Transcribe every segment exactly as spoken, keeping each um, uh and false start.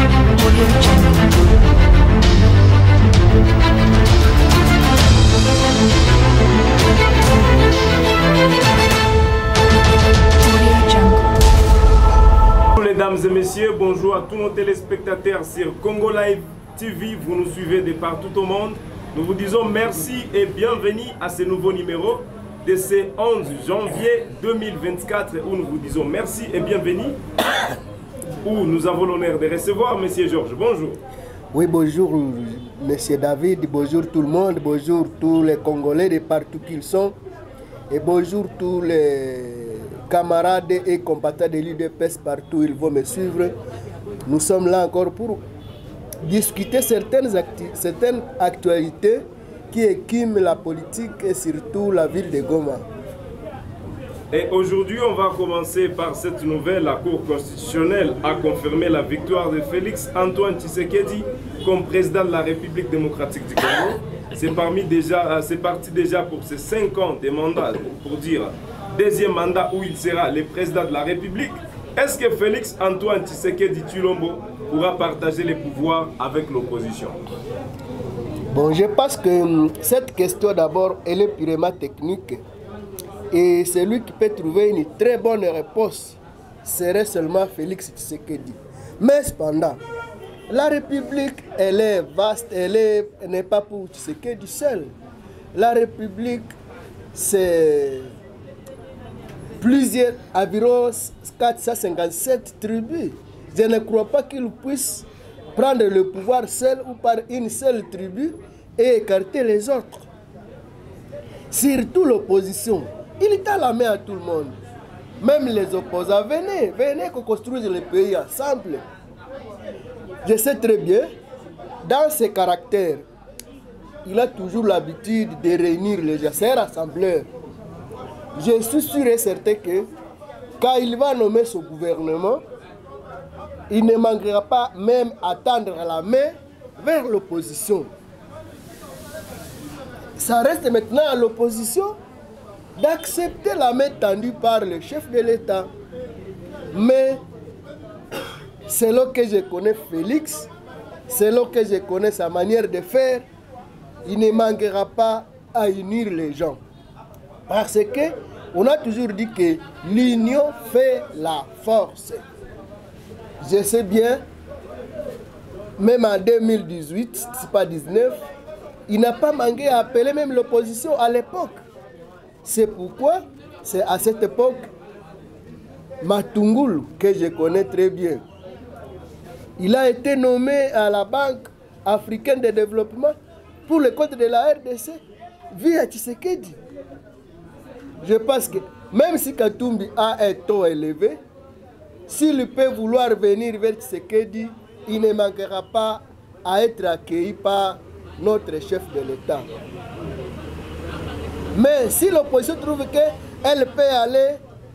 Mesdames et messieurs, bonjour à tous nos téléspectateurs sur Congo Live T V. Vous nous suivez de partout au monde. Nous vous disons merci et bienvenue à ce nouveau numéro de ce onze janvier deux mille vingt-quatre où nous vous disons merci et bienvenue. Où nous avons l'honneur de recevoir Monsieur Georges. Bonjour. Oui, bonjour Monsieur David, bonjour tout le monde, bonjour tous les Congolais de partout qu'ils sont et bonjour tous les camarades et combattants de l'U D P S partout où ils vont me suivre. Nous sommes là encore pour discuter certaines, acti certaines actualités qui écument la politique et surtout la ville de Goma. Et aujourd'hui, on va commencer par cette nouvelle. La Cour constitutionnelle a confirmé la victoire de Félix Antoine Tshisekedi comme président de la République démocratique du Congo. C'est parmi déjà, c'est parti déjà pour ces cinq ans de mandat, pour dire deuxième mandat où il sera le président de la République. Est-ce que Félix Antoine Tshisekedi Tshilombo pourra partager les pouvoirs avec l'opposition? Bon, je pense que cette question d'abord, elle est purement technique. Et celui qui peut trouver une très bonne réponse serait seulement Félix Tshisekedi. Mais cependant, la République, elle est vaste, elle n'est pas pour Tshisekedi seul. La République, c'est plusieurs, environ quatre cent cinquante-sept tribus. Je ne crois pas qu'il puisse prendre le pouvoir seul ou par une seule tribu et écarter les autres. Surtout l'opposition. Il tend la main à tout le monde. Même les opposants, venez, venez qu'on construise le pays ensemble. Je sais très bien, dans ses caractères, il a toujours l'habitude de réunir les gens, c'est un rassembleur. Je suis sûr et certain que quand il va nommer son gouvernement, il ne manquera pas même à tendre la main vers l'opposition. Ça reste maintenant à l'opposition d'accepter la main tendue par le chef de l'État. Mais selon que je connais Félix, selon que je connais sa manière de faire, il ne manquera pas à unir les gens. Parce que on a toujours dit que l'union fait la force. Je sais bien, même en deux mille dix-huit, c'est pas dix-neuf, il n'a pas manqué à appeler même l'opposition à l'époque. C'est pourquoi, c'est à cette époque, Matungulu, que je connais très bien, il a été nommé à la Banque africaine de développement pour le compte de la R D C via Tshisekedi. Je pense que même si Katumbi a un taux élevé, s'il peut vouloir venir vers Tshisekedi, il ne manquera pas à être accueilli par notre chef de l'État. Mais si l'opposition trouve qu'elle peut aller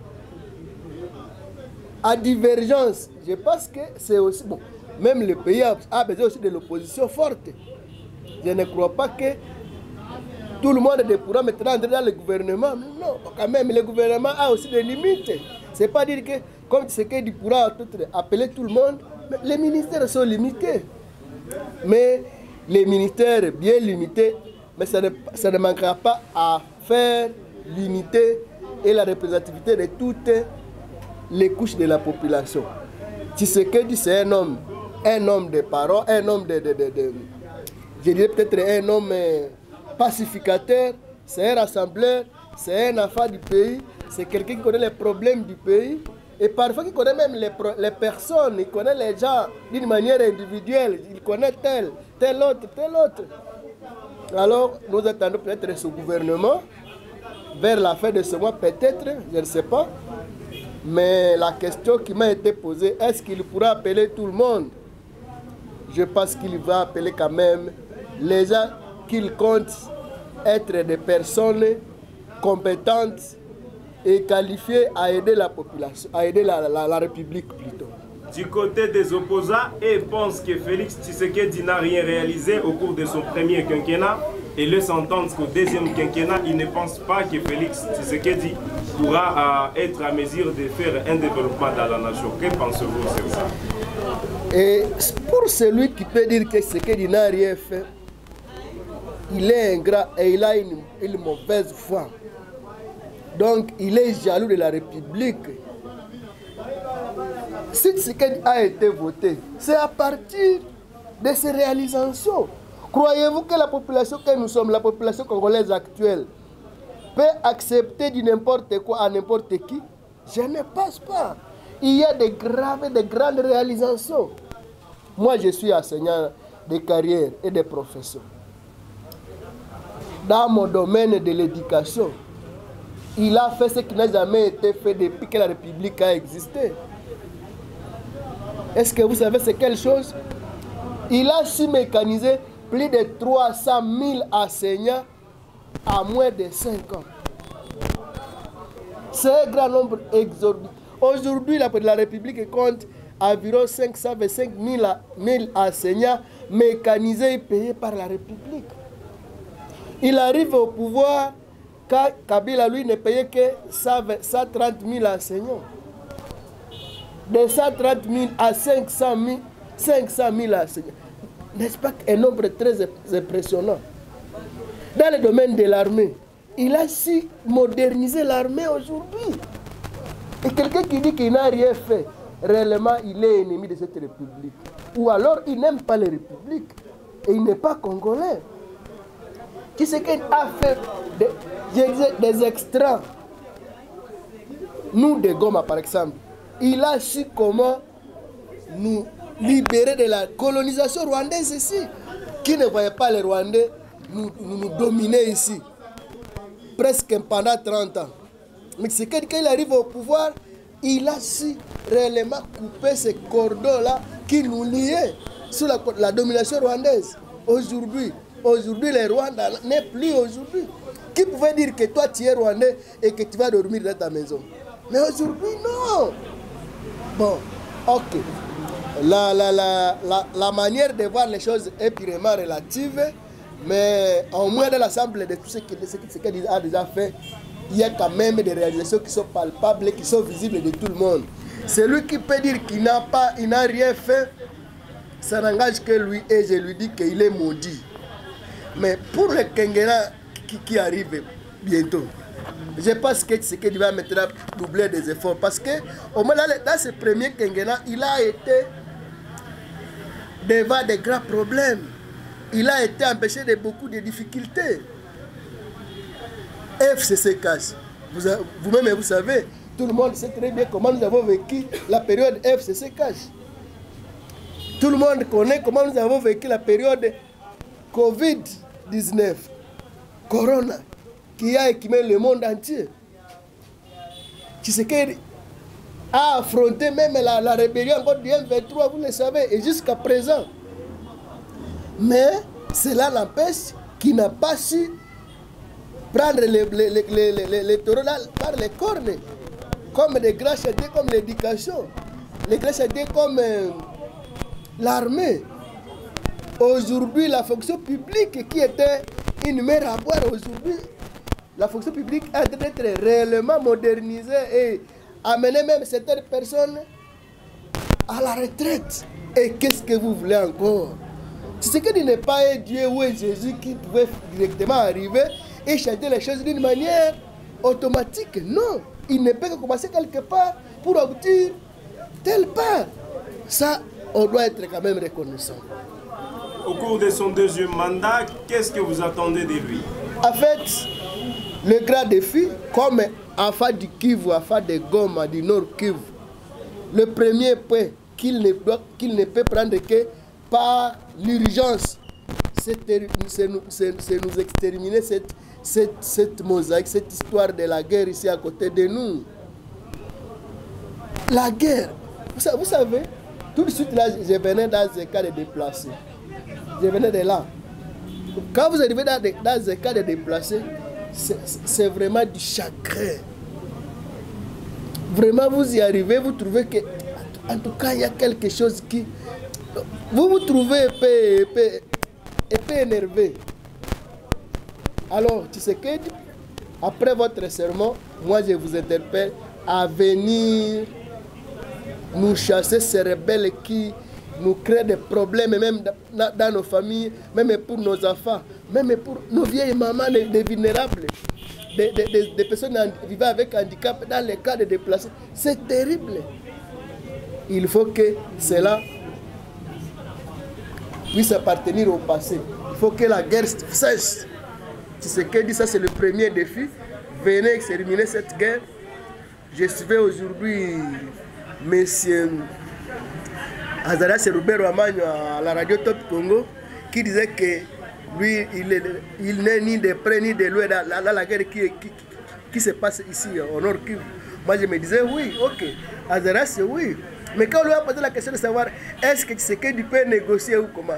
à divergence, je pense que c'est aussi bon. Même le pays a besoin aussi de l'opposition forte. Je ne crois pas que tout le monde pourra maintenant entrer dans le gouvernement. Non, quand même, le gouvernement a aussi des limites. Ce n'est pas dire que, comme Tshisekedi pourra appeler tout le monde, mais les ministères sont limités. Mais les ministères bien limités, mais ça ne, ça ne manquera pas à faire l'unité et la représentativité de toutes les couches de la population. Tshisekedi, c'est un homme, un homme de parole, un homme de, de, de, de je dirais peut-être un homme pacificateur, c'est un rassembleur, c'est un enfant du pays, c'est quelqu'un qui connaît les problèmes du pays et parfois qui connaît même les, les personnes, il connaît les gens d'une manière individuelle, il connaît tel, tel autre, tel autre. Alors nous attendons peut-être ce gouvernement vers la fin de ce mois, peut-être, je ne sais pas. Mais la question qui m'a été posée, est-ce qu'il pourra appeler tout le monde? Je pense qu'il va appeler quand même les gens qu'il compte être des personnes compétentes et qualifiées à aider la population, à aider la, la, la République plutôt. Du côté des opposants, ils pensent que Félix Tshisekedi n'a rien réalisé au cours de son premier quinquennat. et laisse entendre qu'au deuxième quinquennat, il ne pense pas que Félix Tshisekedi pourra euh, être à mesure de faire un développement dans la nation. Que pensez-vous sur ça? Et pour celui qui peut dire que Tshisekedi n'a rien fait, il est ingrat et il a une, une mauvaise foi. Donc il est jaloux de la République. Si Tshisekedi a été voté, c'est à partir de ses réalisations. Croyez-vous que la population que nous sommes, la population congolaise actuelle, peut accepter du n'importe quoi à n'importe qui? Je ne pense pas. Il y a de graves et de grandes réalisations. Moi, je suis enseignant de carrière et de profession. Dans mon domaine de l'éducation, il a fait ce qui n'a jamais été fait depuis que la République a existé. Est-ce que vous savez c'est quelle chose? Il a su mécaniser plus de trois cent mille enseignants à moins de cinq ans. C'est un grand nombre exorbitant. Aujourd'hui, la, la République compte environ cinq cent vingt-cinq mille enseignants mécanisés et payés par la République. Il arrive au pouvoir quand Kabila, lui, ne payait que cent trente mille enseignants. De cent trente mille à cinq cent mille enseignants. N'est-ce pas un nombre très impressionnant? Dans le domaine de l'armée, il a su moderniser l'armée aujourd'hui. Et quelqu'un qui dit qu'il n'a rien fait, réellement, il est ennemi de cette République. Ou alors, il n'aime pas les républiques. Et il n'est pas congolais. Qui c'est qu'il a fait des, des extras? Nous, de Goma, par exemple, il a su comment nous libérer de la colonisation rwandaise ici. Qui ne voyait pas les Rwandais nous, nous, nous dominer ici, presque pendant trente ans. Mais c'est quand il arrive au pouvoir, il a su réellement couper ces cordons-là qui nous liaient sous la, la domination rwandaise. Aujourd'hui, aujourd'hui, les Rwandais n'est plus aujourd'hui. Qui pouvait dire que toi tu es Rwandais et que tu vas dormir dans ta maison? Mais aujourd'hui, non. Bon, ok. La, la, la, la, la manière de voir les choses est purement relative, mais au moins dans l'ensemble de tout ce qu'il a déjà fait, il y a quand même des réalisations qui sont palpables et qui sont visibles de tout le monde. Celui qui peut dire qu'il n'a pas, il n'a rien fait, ça n'engage que lui et je lui dis qu'il est maudit. Mais pour le quinquennat qui, qui arrive bientôt, je pense que c'est qu'il va maintenant doubler des efforts. Parce que au moins dans, dans ce premier quinquennat, il a été devant de grands problèmes. Il a été empêché de beaucoup de difficultés. F C C cache. Vous-même, vous, vous savez, tout le monde sait très bien comment nous avons vécu la période F C C cache. Tout le monde connaît comment nous avons vécu la période Covid dix-neuf, Corona, qui a équipé le monde entier. Tshisekedi a affronté même la, la rébellion contre du M vingt-trois, vous le savez, et jusqu'à présent. Mais cela n'empêche qu'il n'a pas su prendre les, les, les, les, les, les taureaux par les cornes, comme les grands chantiers comme l'éducation, les grands chantiers comme euh, l'armée. Aujourd'hui, la fonction publique qui était une mer à boire, aujourd'hui, la fonction publique est en train d'être réellement modernisée et amener même certaines personnes à la retraite. Et qu'est-ce que vous voulez encore? C'est qu'il n'est pas un Dieu ou un Jésus qui pouvait directement arriver et changer les choses d'une manière automatique. Non, il ne peut que commencer quelque part pour aboutir telle part. Ça, on doit être quand même reconnaissant. Au cours de son deuxième mandat, qu'est-ce que vous attendez de lui? En fait, le grand défi, comme enfant du Kivu, enfant de Goma, du Nord Kivu, le premier point qu'il ne, qu'il ne peut prendre que par l'urgence, c'est nous, nous exterminer cette, cette, cette mosaïque, cette histoire de la guerre ici à côté de nous. La guerre, vous, vous savez, tout de suite là, je venais dans un cas de déplacé. Je venais de là. Quand vous arrivez dans, dans un cas de déplacé, c'est vraiment du chagrin. Vraiment, vous y arrivez, vous trouvez que, en tout cas, il y a quelque chose qui... Vous vous trouvez un peu, un peu, un peu énervé. Alors, Tshisekedi, après votre sermon, moi je vous interpelle à venir nous chasser ces rebelles qui nous créent des problèmes, même dans nos familles, même pour nos enfants, même pour nos vieilles mamans, des vulnérables, des, des, des personnes vivant avec handicap, dans les cas de déplacés. C'est terrible. Il faut que cela puisse appartenir au passé. Il faut que la guerre cesse. Tshisekedi, ça c'est le premier défi. Venez exterminer cette guerre. Je suivais aujourd'hui monsieur Azaras Robert Wamagno à la radio Top Congo qui disait que lui, il n'est ni de près ni de loin dans la, la, la guerre qui, qui, qui se passe ici au Nord Kivu. Moi je me disais oui, ok, Azaras oui. Mais quand on lui a posé la question de savoir est-ce que Tshisekedi peut négocier ou comment,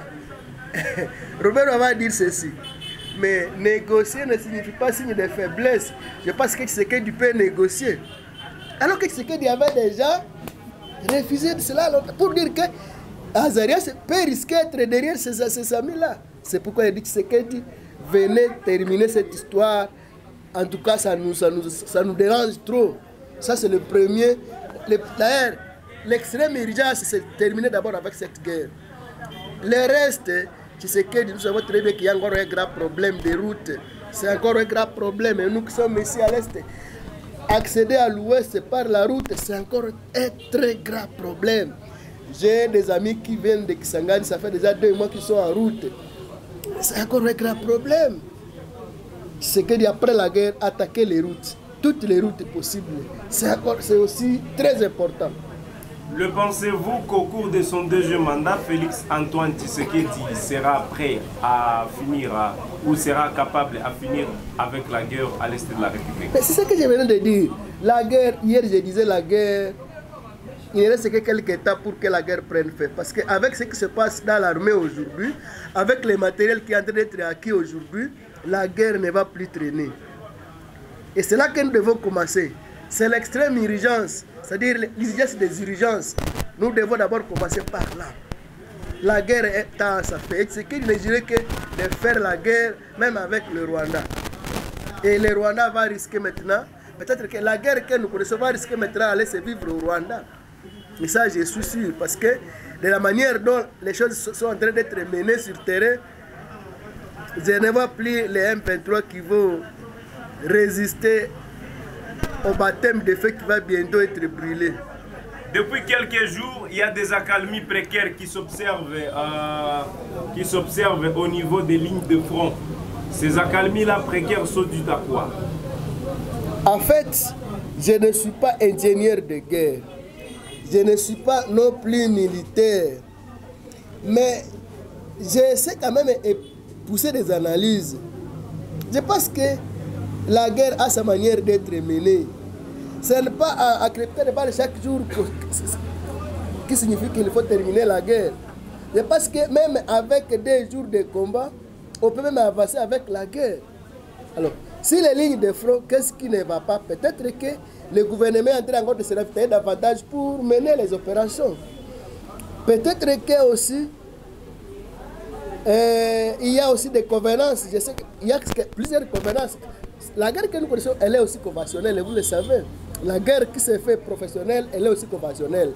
Robert va dire ceci. Mais négocier ne signifie pas signe de faiblesse. Je pense que Tshisekedi peut négocier. Alors que Tshisekedi avait déjà refusé de cela pour dire que Azarias peut risquer d'être derrière ces, ces amis-là. C'est pourquoi il dit que Tshisekedi venez terminer cette histoire. En tout cas, ça nous, ça nous, ça nous dérange trop. Ça, c'est le premier. D'ailleurs, l'extrême urgence, c'est terminer d'abord avec cette guerre. Le reste, Tshisekedi, nous savons très bien qu'il y a encore un grand problème de route. C'est encore un grand problème. Et nous qui sommes ici à l'Est, accéder à l'Ouest par la route, c'est encore un très grand problème. J'ai des amis qui viennent de Kisangani, ça fait déjà deux mois qu'ils sont en route. C'est encore un grand problème. Tshisekedi, après la guerre, attaquer les routes. Toutes les routes possibles. C'est aussi très important. Le pensez-vous qu'au cours de son deuxième mandat, Félix Antoine Tshisekedi sera prêt à finir à, ou sera capable à finir avec la guerre à l'est de la République? C'est ce que je venais de dire. La guerre, hier je disais la guerre, il ne reste que quelques temps pour que la guerre prenne fin. Parce qu'avec ce qui se passe dans l'armée aujourd'hui, avec les matériels qui sont en train d'être acquis aujourd'hui, la guerre ne va plus traîner. Et c'est là que nous devons commencer. C'est l'extrême urgence, c'est-à-dire l'exigence des urgences. Nous devons d'abord commencer par là. La guerre est à sa fait. Ce qu'il ne dirait que de faire la guerre, même avec le Rwanda. Et le Rwanda va risquer maintenant, peut-être que la guerre que nous connaissons va risquer maintenant d'aller se vivre au Rwanda. Mais ça, je suis sûr, parce que de la manière dont les choses sont en train d'être menées sur le terrain, je ne vois plus les M vingt-trois qui vont résister au baptême de feu qui va bientôt être brûlé. Depuis quelques jours, il y a des accalmies précaires qui s'observent euh, qui s'observent au niveau des lignes de front. Ces accalmies-là précaires sont dues à quoi? En fait, je ne suis pas ingénieur de guerre. Je ne suis pas non plus militaire. Mais je sais quand même pousser des analyses. Je pense que la guerre a sa manière d'être menée. Ce n'est pas à, à crêper de balles chaque jour qui signifie qu'il faut terminer la guerre. Je pense que même avec des jours de combat, on peut même avancer avec la guerre. Alors, si les lignes de front, qu'est-ce qui ne va pas? Peut-être que le gouvernement est en train encore de se ravitailler davantage pour mener les opérations. Peut-être que aussi, euh, il y a aussi des convenances. Je sais qu'il y a plusieurs convenances. La guerre que nous connaissons, elle est aussi conventionnelle, et vous le savez. La guerre qui se fait professionnelle, elle est aussi conventionnelle.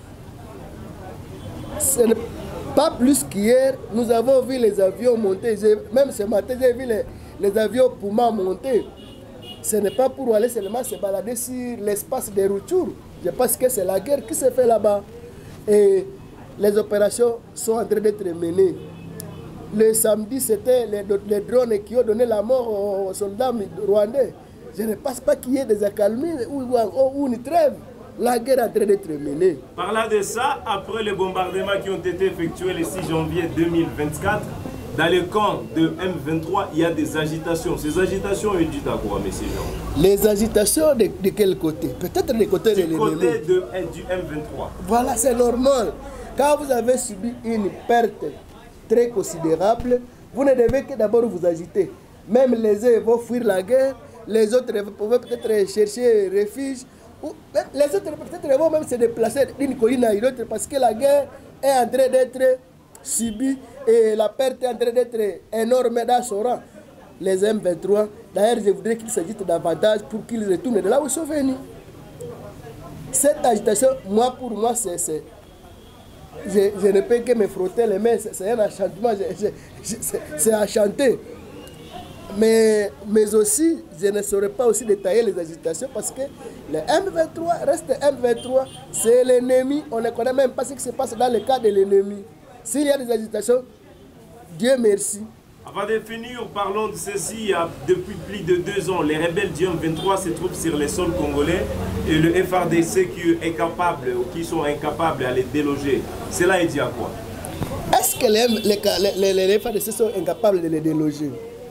Ce n'est pas plus qu'hier, nous avons vu les avions monter. Même ce matin, j'ai vu les, les avions Puma monter. Ce n'est pas pour aller seulement se balader sur l'espace des Rutshuru. Je pense que c'est la guerre qui se fait là-bas. Et les opérations sont en train d'être menées. Le samedi, c'était les, les drones qui ont donné la mort aux soldats rwandais. Je ne pense pas qu'il y ait des accalmies ou, ou, ou une trêve. La guerre est en train d'être menée. Parlant de ça, après les bombardements qui ont été effectués le six janvier deux mille vingt-quatre, dans le camp de M vingt-trois, il y a des agitations. Ces agitations sont dues à quoi, M. Jean? Les agitations de, de quel côté? Peut-être du côté de l'ennemi. Du côté de, du M vingt-trois. Voilà, c'est normal. Quand vous avez subi une perte très considérable, vous ne devez que d'abord vous agiter. Même les uns vont fuir la guerre, les autres peuvent peut-être chercher refuge, ou les autres peut-être vont même se déplacer d'une colline à une autre parce que la guerre est en train d'être subie et la perte est en train d'être énorme dans son rang. les M vingt-trois. D'ailleurs, je voudrais qu'ils s'agitent davantage pour qu'ils retournent de là où ils sont venus. Cette agitation, moi, pour moi, c'est... Je, je ne peux que me frotter les mains, c'est un enchantement, c'est à chanter. Mais, mais aussi, je ne saurais pas aussi détailler les agitations parce que le M vingt-trois reste M vingt-trois, c'est l'ennemi. On ne connaît même pas ce qui se passe dans le cas de l'ennemi. S'il y a des agitations, Dieu merci. Avant de finir, parlons de ceci. Il y a depuis plus de deux ans, les rebelles du M vingt-trois se trouvent sur les sols congolais et le F A R D C qui est incapable ou qui sont incapables à les déloger. Cela est dit à quoi? Est-ce que les, les, les, les F A R D C sont incapables de les déloger?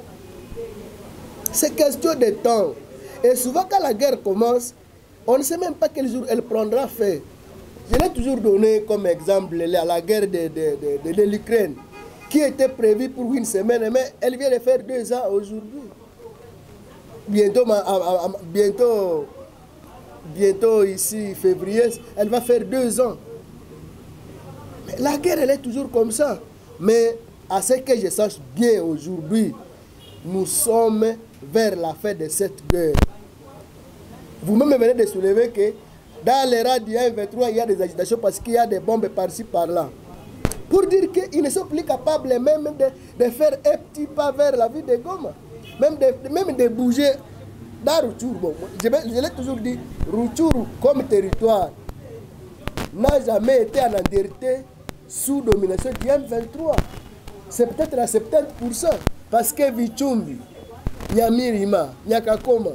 C'est question de temps. Et souvent, quand la guerre commence, on ne sait même pas quel jour elle prendra fin. Je l'ai toujours donné comme exemple la, la guerre de, de, de, de, de l'Ukraine, qui était prévue pour une semaine, mais elle vient de faire deux ans aujourd'hui. Bientôt, bientôt, bientôt ici, février, elle va faire deux ans. Mais la guerre, elle est toujours comme ça. Mais à ce que je sache bien aujourd'hui, nous sommes vers la fin de cette guerre. Vous-même venez de soulever que dans les rats du M vingt-trois, il y a des agitations parce qu'il y a des bombes par-ci, par-là. Pour dire qu'ils ne sont plus capables même de, de faire un petit pas vers la ville de Goma. Même de, même de bouger dans Rutshuru. Bon, je, je l'ai toujours dit, Rutshuru comme territoire n'a jamais été en entièreté sous domination du M vingt-trois. C'est peut-être à soixante-dix pour cent. Parce que Vichumbi, Nyamirima, Nyakakoma,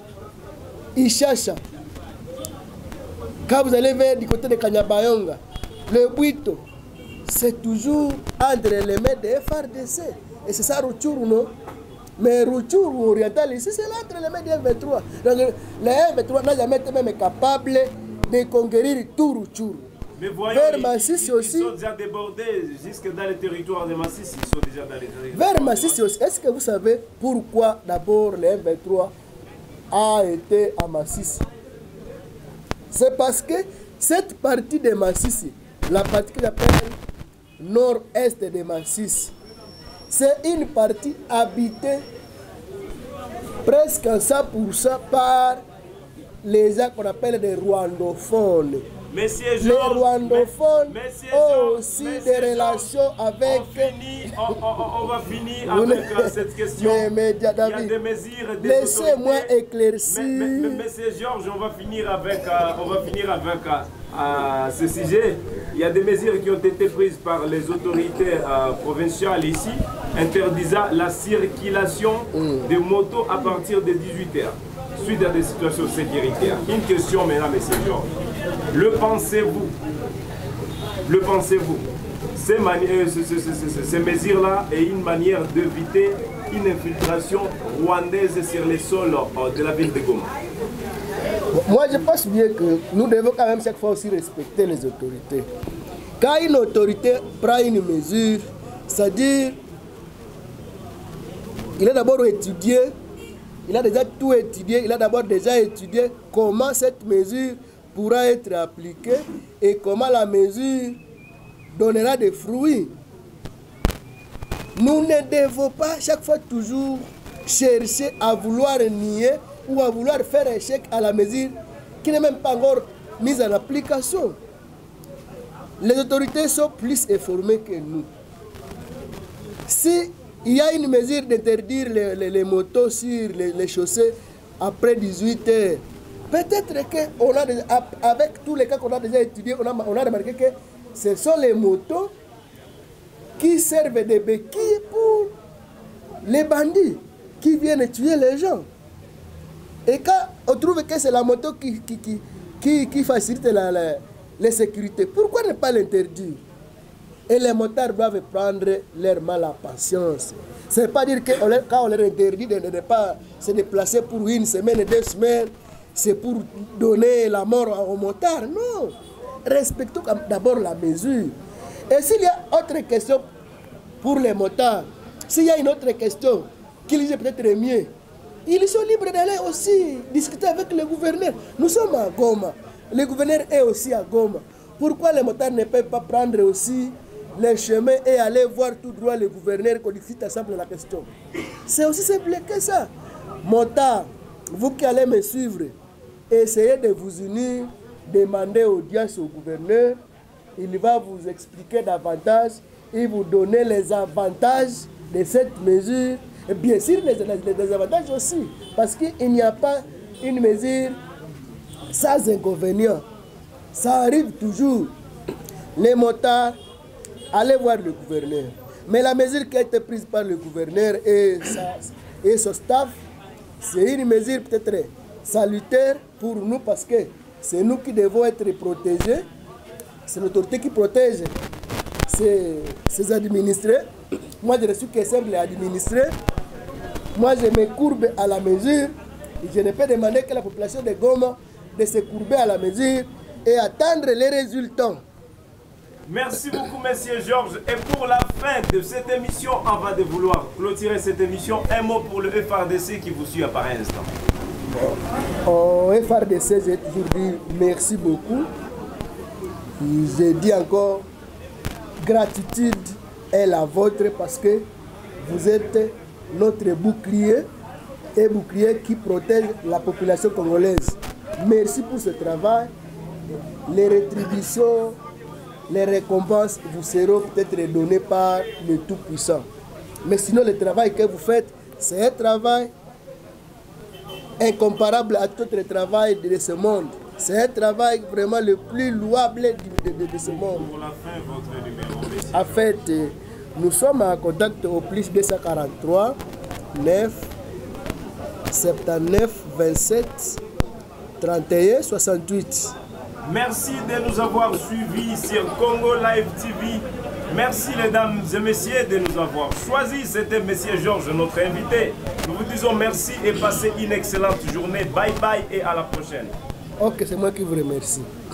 Ishasha, quand vous allez vers du côté de Kanyabayonga, le Buito, c'est toujours entre les mains des F A R D C. Et c'est ça Rutshuru, non? Mais Rutshuru oriental ici, c'est là entre les mains des M vingt-trois. Donc le M vingt-trois n'a jamais été même capable de conquérir tout Rutshuru. Mais voyons, vers ils, Masisi ils, aussi. Ils sont déjà débordés jusque dans les territoires de Masisi. Ils sont déjà dans les territoires. Vers Masisi aussi. Est-ce que vous savez pourquoi d'abord le M vingt-trois a été à Masisi? C'est parce que cette partie de Masisi, la partie que j'appelle nord-est de Masisi, c'est une partie habitée presque à cent pour cent par les gens qu'on appelle des rwandophones. Monsieur les Georges, rwandophones Monsieur ont Georges, aussi Monsieur des Georges, relations avec... On, finit, on, on, on va finir avec euh, cette question. Mais, mais, Il y a David, des mesures, des laissez-moi autorités. éclaircir. Mais, mais, mais, Monsieur Georges, on va finir avec, euh, on va finir avec euh, euh, ce sujet. Il y a des mesures qui ont été prises par les autorités euh, provinciales ici, interdisant la circulation mm. de motos à partir de dix-huit heures, suite à des situations sécuritaires. Une question maintenant, Monsieur Georges. Le pensez-vous? Le pensez-vous? Ces, ces, ces, ces, ces mesures-là est une manière d'éviter une infiltration rwandaise sur les sols de la ville de Goma. Moi, je pense bien que nous devons quand même chaque fois aussi respecter les autorités. Quand une autorité prend une mesure, c'est-à-dire, il a d'abord étudié, il a déjà tout étudié, il a d'abord déjà étudié comment cette mesure pourra être appliquée et comment la mesure donnera des fruits. Nous ne devons pas chaque fois toujours chercher à vouloir nier ou à vouloir faire échec à la mesure qui n'est même pas encore mise en application. Les autorités sont plus informées que nous. Si il y a une mesure d'interdire les, les, les motos sur les, les chaussées après dix-huit heures, peut-être qu'on a déjà, avec tous les cas qu'on a déjà étudiés, on a, on a remarqué que ce sont les motos qui servent de béquilles pour les bandits qui viennent tuer les gens. Et quand on trouve que c'est la moto qui, qui, qui, qui, qui facilite la, la, la sécurité, pourquoi ne pas l'interdire? Et les motards doivent prendre leur mal à patience. Ce n'est pas dire que on leur, quand on leur interdit de ne pas se déplacer pour une semaine, deux semaines, c'est pour donner la mort aux motards. Non. Respectons d'abord la mesure. Et s'il y a autre question pour les motards, s'il y a une autre question qu'ils disent peut-être mieux, ils sont libres d'aller aussi discuter avec le gouverneur. Nous sommes à Goma. Le gouverneur est aussi à Goma. Pourquoi les motards ne peuvent pas prendre aussi les chemins et aller voir tout droit le gouverneur qu'on discute ensemble la question. C'est aussi simple que ça. Motard, vous qui allez me suivre, essayez de vous unir, demandez audience au gouverneur, il va vous expliquer davantage, il vous donner les avantages de cette mesure, et bien sûr les, les désavantages aussi, parce qu'il n'y a pas une mesure sans inconvénient. Ça arrive toujours. Les motards, allez voir le gouverneur. Mais la mesure qui a été prise par le gouverneur et, sa, et son staff, c'est une mesure peut-être salutaire pour nous parce que c'est nous qui devons être protégés. C'est l'autorité qui protège ses, ses administrés. Moi, je ne suis que simple administré. Moi, je me courbe à la mesure. Et je ne peux demander que la population de Goma de se courber à la mesure et attendre les résultats. Merci beaucoup, monsieur Georges. Et pour la fin de cette émission, avant de vouloir clôturer cette émission, un mot pour le F R D C qui vous suit à par instant. Bon, au F R D C, j'ai toujours dit merci beaucoup. J'ai dit encore, gratitude est la vôtre parce que vous êtes notre bouclier et bouclier qui protège la population congolaise. Merci pour ce travail. Les rétributions, les récompenses vous seront peut-être données par le Tout-Puissant. Mais sinon, le travail que vous faites, c'est un travail incomparable à tout le travail de ce monde. C'est un travail vraiment le plus louable de, de, de ce monde. Pour la fin, votre numéro, monsieur. En fait, nous sommes en contact au plus deux cent quarante-trois, neuf, soixante-dix-neuf, vingt-sept, trente et un, soixante-huit. Merci de nous avoir suivis sur Congo Live T V. Merci mesdames et messieurs de nous avoir choisis. C'était monsieur Georges, notre invité. Nous vous disons merci et passez une excellente journée. Bye bye et à la prochaine. Ok, c'est moi qui vous remercie.